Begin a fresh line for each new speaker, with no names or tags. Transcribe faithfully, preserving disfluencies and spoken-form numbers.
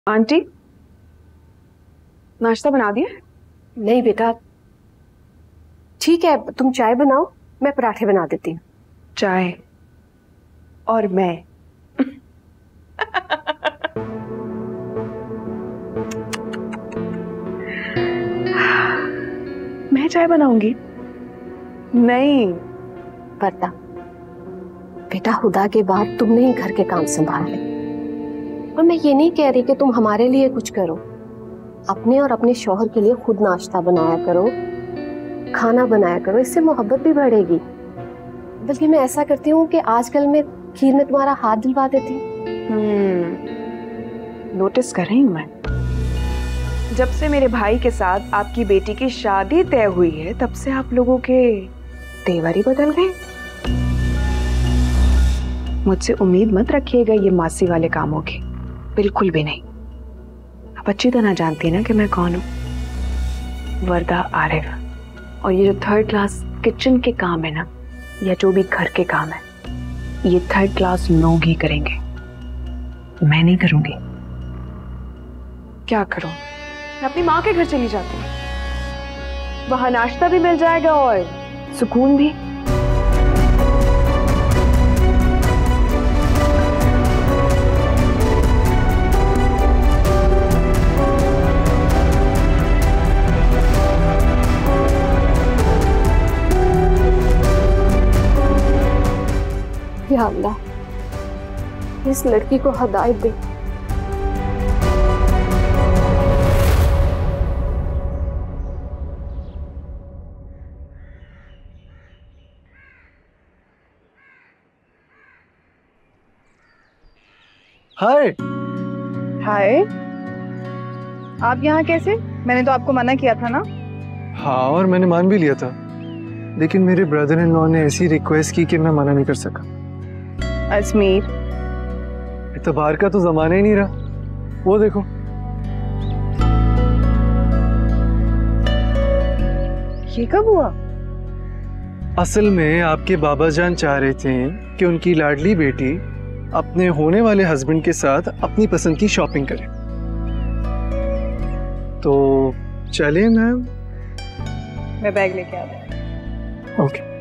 Aunty, नाश्ता बना दिया?
नहीं बेटा, ठीक है, तुम चाय बनाओ, मैं पराठे बना देती हूँ।
चाय और मैं मैं चाय बनाऊंगी? नहीं
पता बेटा, खुदा के बाद तुमने ही घर के काम संभाले। और मैं ये नहीं कह रही कि तुम हमारे लिए कुछ करो, अपने और अपने शौहर के लिए खुद नाश्ता बनाया करो, खाना बनाया करो, इससे मोहब्बत भी बढ़ेगी। बल्कि मैं ऐसा करती हूँ कि आजकल मैं खीर में तुम्हारा हाथ दिलवा देती हूँ।
हम्म नोटिस कर रही हूँ मैं। जब से मेरे भाई के साथ आपकी बेटी की शादी तय हुई है, तब से आप लोगों के तेवर ही बदल गए। मुझसे उम्मीद मत रखिएगा ये मासी वाले कामों की, बिल्कुल भी नहीं। आप अच्छी तरह जानती हैं ना कि मैं कौन हूँ, वर्दा आरिफ। और ये जो थर्ड क्लास किचन के काम है ना, या जो भी घर के काम है, ये थर्ड क्लास लोग ही करेंगे, मैं नहीं करूंगी। क्या करूं? मैं अपनी माँ के घर चली जाती हूँ, वहां नाश्ता भी मिल जाएगा और सुकून भी।
या अल्लाह, इस लड़की को हदायत दे।
हाय
हाय, आप यहाँ कैसे? मैंने तो आपको मना किया था ना।
हाँ, और मैंने मान भी लिया था, लेकिन मेरे ब्रदर इन लॉ ने ऐसी रिक्वेस्ट की कि मैं मना नहीं कर सका।
अजमीर,
इतबार का तो जमाना ही नहीं रहा। वो देखो,
ये कब हुआ?
असल में आपके बाबा जान चाह रहे थे कि उनकी लाडली बेटी अपने होने वाले हस्बैंड के साथ अपनी पसंद की शॉपिंग करे। तो चले मैम।
मैं बैग लेके आ रहा हूँ।
ओके।